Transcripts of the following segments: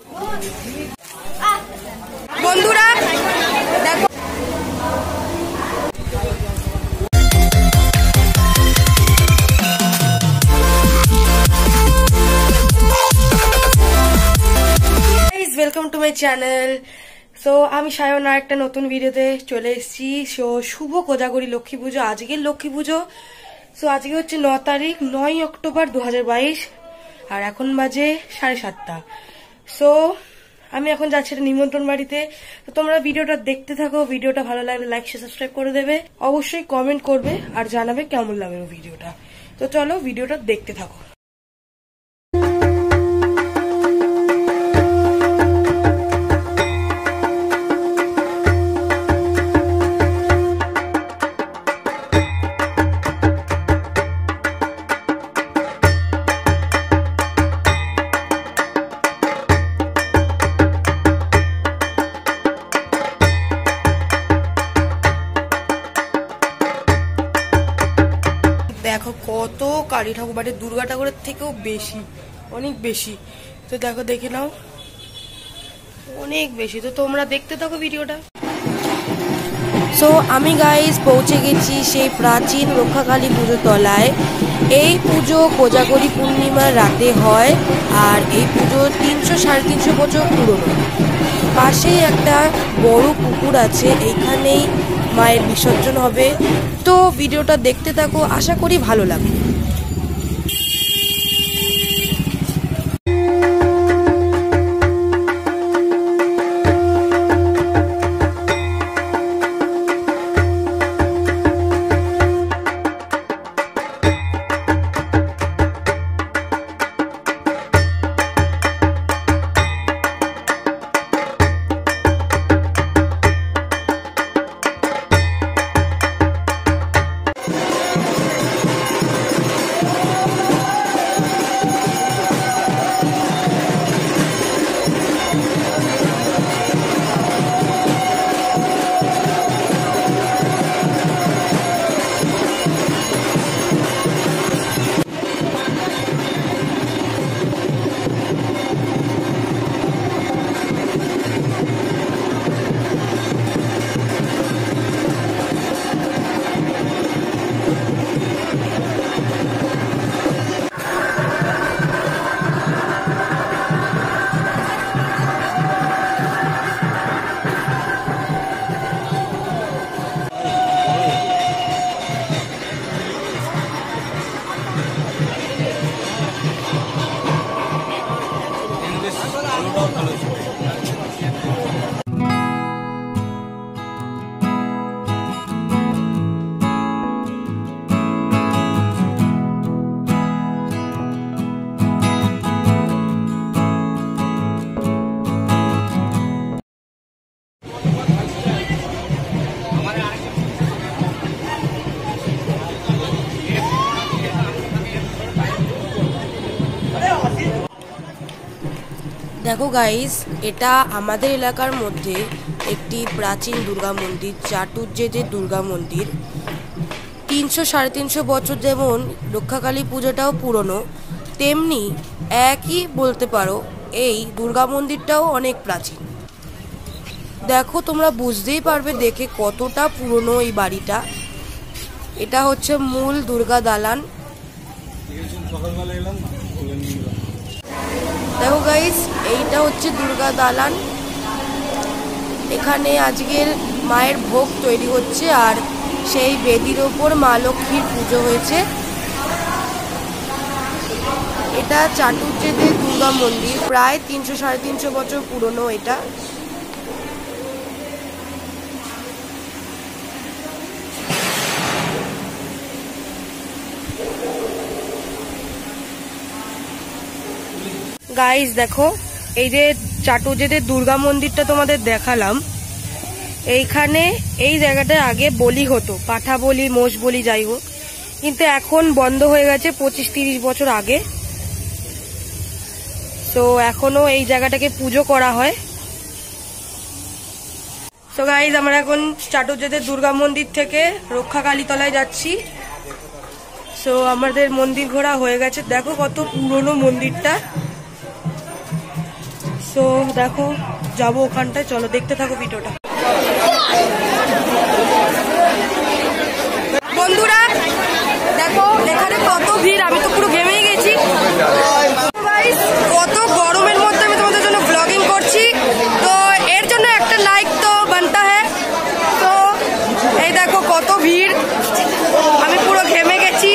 বন্ধুরা দেখো welcome to my channel. So আমি সায়ন আর একটা নতুন ভিডিওতে চলে এসেছি। সো শুভ কোজাগরী লক্ষ্মী পুজো, আজকের লক্ষ্মী পুজো। সো আজকে হচ্ছে 9 অক্টোবর 2022 আর এখন বাজে 7:30। সো আমি এখন যাচ্ছি একটা নিমন্ত্রণ বাড়িতে। তো তোমরা ভিডিওটা দেখতে থাকো, ভিডিওটা ভালো লাগলে লাইক শেয়ার সাবস্ক্রাইব করে দেবে, অবশ্যই কমেন্ট করবে আর জানাবে কেমন লাগবে ভিডিওটা। তো চলো ভিডিওটা দেখতে থাকো। দেখো কত কালী ঠাকুর, বাড়ির দুর্গা ঠাকুরের থেকেও বেশি, অনেক বেশি। তো দেখো, দেখে নাও, অনেক বেশি। তো তোমরা দেখতে থাকো ভিডিওটা। সো আমি গাইস পৌঁছে গেছি সেই প্রাচীন রক্ষাকালী পুজো তলায়। এই পুজো কোজাগরী পূর্ণিমার রাতে হয় আর এই পুজো 300-350 বছর পুরনো। পাশেই একটা বড় পুকুর আছে, এইখানেই মায়ের বিসর্জন হবে। তো ভিডিওটা দেখতে থাকো, আশা করি ভালো লাগবে। দেখো গাইস, এটা আমাদের এলাকার মধ্যে একটি প্রাচীন দুর্গা মন্দির, চাটুর্যেদের দুর্গা মন্দির। 300-350 বছর যেমন রক্ষাকালী পুজোটাও পুরনো, তেমনি একই বলতে পারো এই দুর্গা মন্দিরটাও অনেক প্রাচীন। দেখো তোমরা বুঝতেই পারবে দেখে কতটা পুরনো এই বাড়িটা। এটা হচ্ছে মূল দুর্গা দালান। দেখো গাইস, এইটা হচ্ছে দুর্গা দালান। এখানে আজকের মায়ের ভোগ তৈরি হচ্ছে আর সেই বেদির ওপর মা লক্ষ্মীর পুজো হয়েছে। এটা চাটুর্যেদের দুর্গা মন্দির, প্রায় 300-350 বছর পুরনো এটা। গাইস দেখো, এই যে চাটুর্যেদের দুর্গা মন্দিরটা তোমাদের দেখালাম, এইখানে এই জায়গাটায় আগে বলি হতো, পাঠা বলি, মোষ বলি, যাই হোক, কিন্তু এখন বন্ধ হয়ে গেছে 25-30 বছর আগে। তো এখনো এই জায়গাটাকে পুজো করা হয়। তো গাইজ আমরা এখন চাটুর্যেদের দুর্গা মন্দির থেকে রক্ষাকালী তলায় যাচ্ছি। সো আমাদের মন্দির ঘোরা হয়ে গেছে। দেখো কত পুরনো মন্দিরটা। সো দেখো যাবো ওখানটায়, চলো দেখতে থাকো ভিডিওটা। বন্ধুরা দেখো এখানে কত ভিড়, আমি তো পুরো ঘেমেই গেছি। কত গরমের মধ্যে আমি তোমাদের জন্য ব্লগিং করছি, তো এর জন্য একটা লাইক তো বানতা হ্যায়। তো এই দেখো কত ভিড়, আমি পুরো ঘেমে গেছি।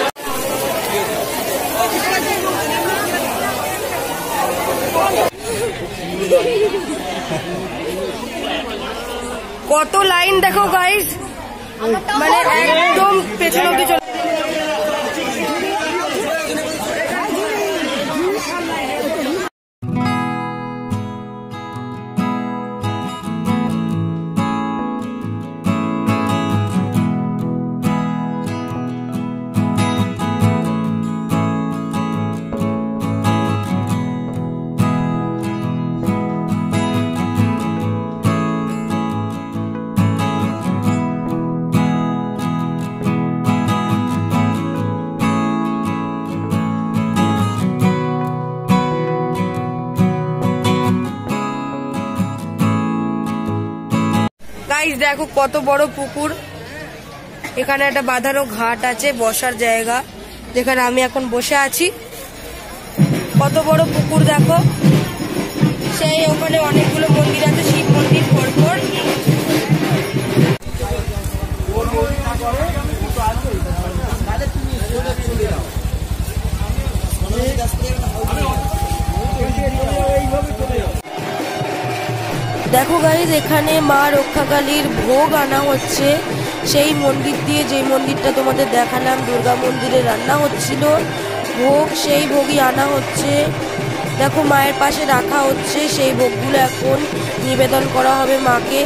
কত লাইন দেখো গাইস, মানে একদম পেছন অব্দি চলে। গাইস দেখো কত বড় পুকুর, এখানে একটা বাঁধানো ঘাট আছে, বসার জায়গা যেখানে আমি এখন বসে আছি। কত বড় পুকুর দেখো, সেই ওখানে অনেকগুলো মন্দির আছে, শিব মন্দির পরপর। দেখো গাইজ এখানে মা রক্ষাকালীর ভোগ আনা হচ্ছে, সেই মন্দির দিয়ে, যে মন্দিরটা তোমাদের দেখালাম দুর্গা মন্দিরে রান্না হচ্ছিল ভোগ, সেই ভোগই আনা হচ্ছে। দেখো মায়ের পাশে রাখা হচ্ছে, সেই ভোগগুলো এখন নিবেদন করা হবে মাকে।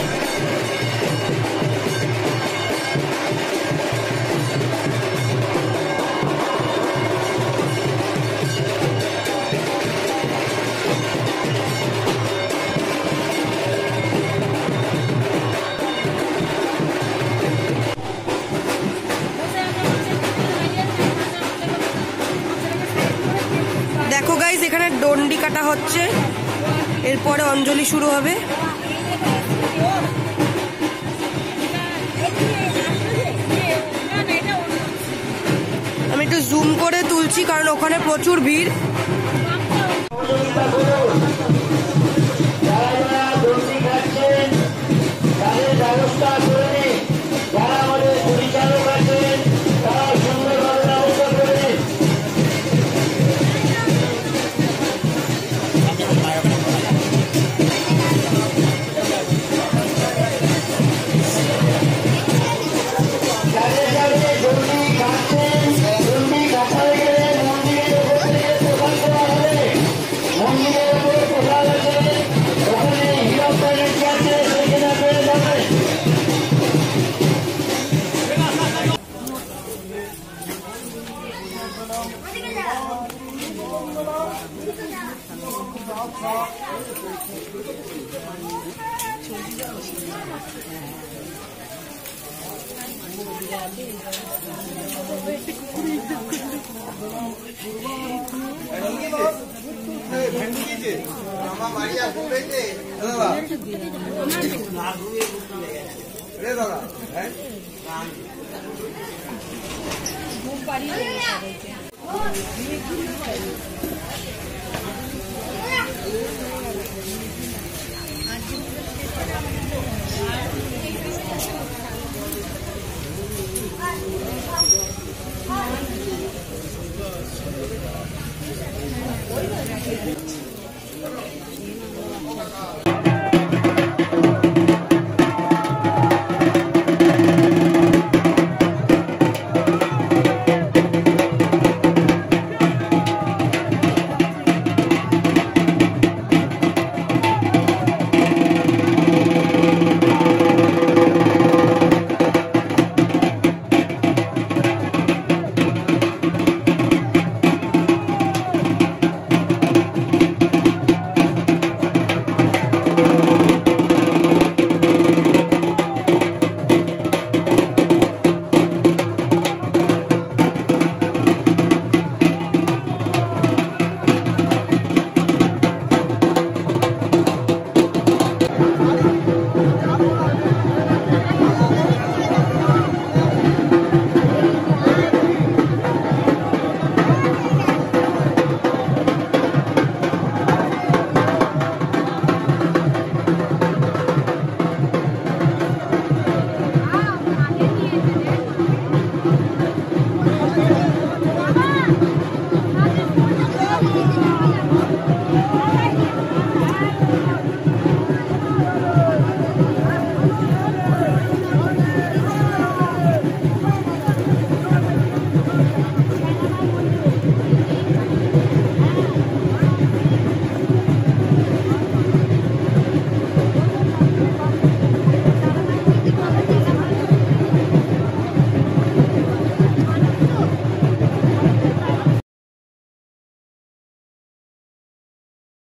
দেখো গাইস এখানে ডন্ডি কাটা হচ্ছে, এরপরে অঞ্জলি শুরু হবে। আমি একটু জুম করে তুলছি কারণ ওখানে প্রচুর ভিড়।